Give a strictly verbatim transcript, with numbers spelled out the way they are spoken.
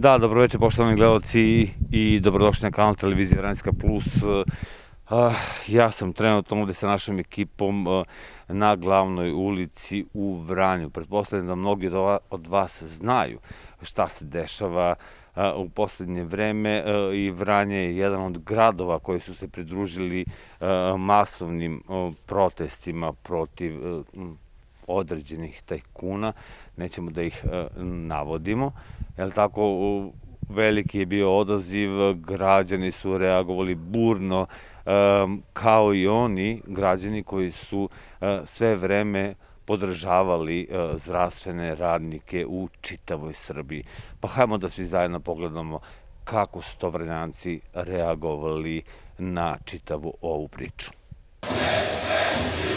Da, dobroveče poštovani gledalci i dobrodošli na kanal televizije Vranjska plus. Ja sam trenutno ovde sa našom ekipom na glavnoj ulici u Vranju. Pretpostavljam da mnogi od vas znaju šta se dešava u poslednje vreme i Vranje je jedan od gradova koji su se pridružili masovnim protestima protiv određenih tajkuna, nećemo da ih navodimo, jer tako veliki je bio odaziv, građani su reagovali burno, kao i oni građani koji su sve vreme podržavali zdravstvene radnike u čitavoj Srbiji. Pa hajmo da svi zajedno pogledamo kako su to Vranjanci reagovali na čitavu ovu priču.